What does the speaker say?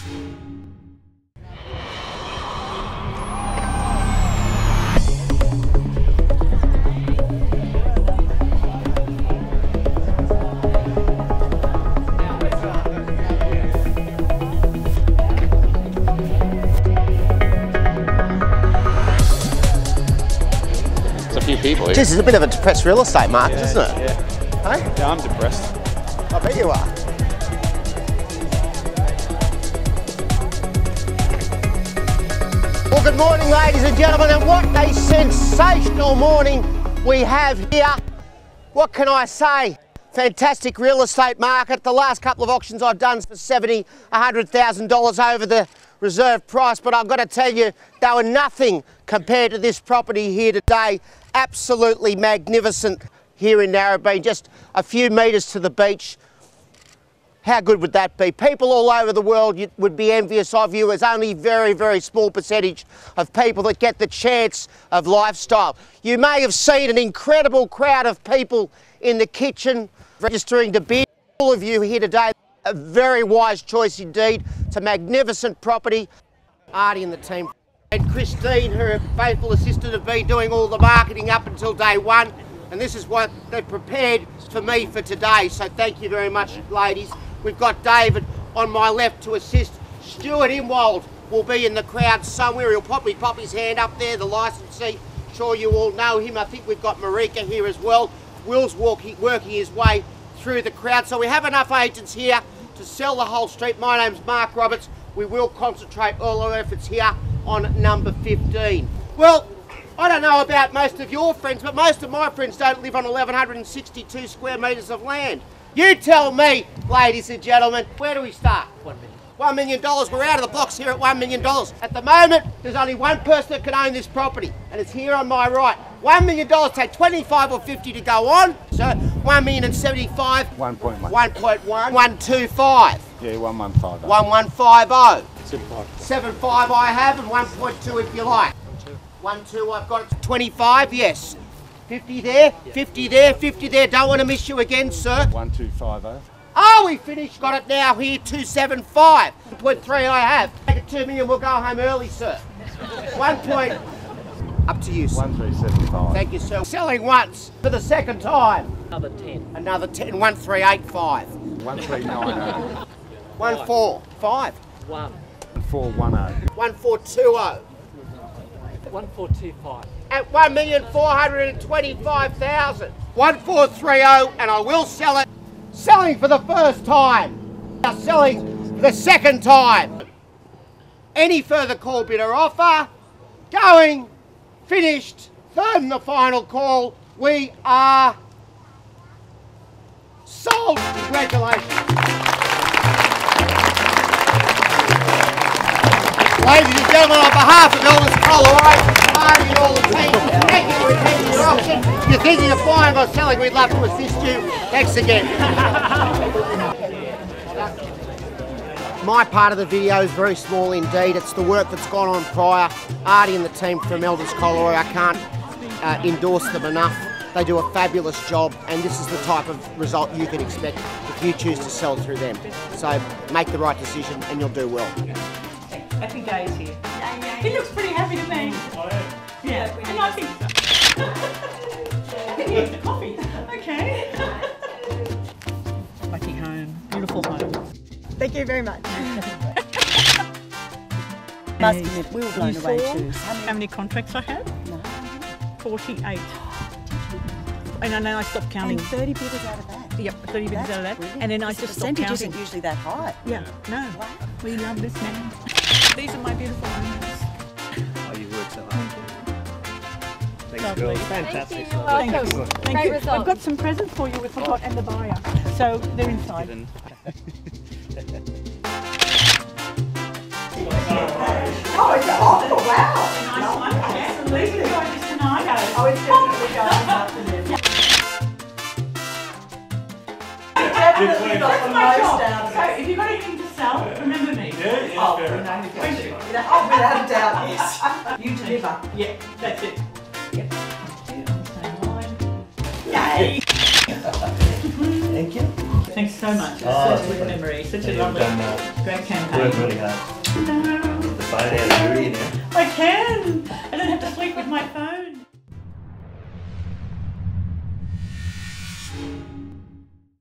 People here. Jeez, it's a bit of a depressed real estate market, isn't it? Yeah. Hey? Yeah, I'm depressed. I bet you are. Well, good morning, ladies and gentlemen, and what a sensational morning we have here. What can I say? Fantastic real estate market. The last couple of auctions I've done for $70,000, $100,000 over the reserve price, but I've got to tell you, they were nothing compared to this property here today. Absolutely magnificent here in Narrabeen, just a few metres to the beach. How good would that be? People all over the world would be envious of you. There's only very, very small percentage of people that get the chance of lifestyle. You may have seen an incredible crowd of people in the kitchen registering to bid. All of you here today, a very wise choice indeed. It's a magnificent property. Artie and the team and Christine, her faithful assistant, have been doing all the marketing up until day one, and this is what they've prepared for me for today. So thank you very much, ladies. We've got David on my left to assist. Stuart Imwald will be in the crowd somewhere. He'll probably pop his hand up there, the licensee. Sure you all know him. I think we've got Marika here as well. Will's working his way through the crowd. So we have enough agents here to sell the whole street. My name's Mark Roberts. We will concentrate all our efforts here on number 15. Well, I don't know about most of your friends, but most of my friends don't live on 1,162 square metres of land. You tell me, ladies and gentlemen, where do we start? $1 million. We're out of the box here at $1 million. At the moment, there's only one person that can own this property, and it's here on my right. $1 million, take 25 or 50 to go on. So $1,075,000. 1.1. 1.1. 125. Yeah, 1150. 1150. 75 I have, and 1.2 if you like. 1.2 I've got it. 25, yes. 50 there, 50 there, 50 there. Don't want to miss you again, sir. 1250. Oh, we finished. Got it now here. 275. 1.3 I have. Take it 2 million. We'll go home early, sir. 1 point. Up to you, sir. 1375. Thank you, sir. Selling once for the second time. Another 10. Another 10. 1385. 1390. 145. 1. 1410. 1420. 1425. At 1,425,000. 1430, and I will sell it. Selling for the first time. Now selling for the second time. Any further call, bid or offer? Going. Finished. Third and the final call. We are sold. Congratulations. Ladies and gentlemen, on behalf of Elders Collaroy, Marty and all the team, thank you for attending your auction. If you're thinking of buying or selling, we'd love to assist you. Thanks again. My part of the video is very small indeed. It's the work that's gone on prior. Artie and the team from Elders Collaroy, I can't endorse them enough. They do a fabulous job, and this is the type of result you can expect if you choose to sell through them. So make the right decision and you'll do well. Happy days here. He looks pretty happy to me. Yeah, and I think so. Coffee. Okay. Lucky home. Beautiful home. Thank you very much. Must admit, we were blown away too. How many contracts I had? No. 48. And then I stopped counting. And 30 bidders out of that. Yep, 30 bidders out of that. Brilliant. And then I just stopped counting. The percentage isn't usually that high. Yeah, no. Wow. We love this man. These are my beautiful homes. Oh, you worked so hard. Thanks, Lovely. girls. Fantastic. Thank you. Thank Great you. result. I've got some presents for you. We forgot, and the buyer. So they're inside. Oh, it's awful. Wow. Nice one. Yes, at least we're going this tonight. Oh, it's definitely going afternoon. Definitely got the most out of So if you've got anything to sell, remember me. Yeah, Oh, fair we enough. know who got you. Oh, without a doubt, yes. You deliver. Yeah, that's it. Yep. On the same line. Yay. Thank you. Thanks so much. It's Oh, such a good memory. Such a You've lovely, done great campaign. worked really hard. The phone out of duty now. I can. I don't have to sleep with my phone.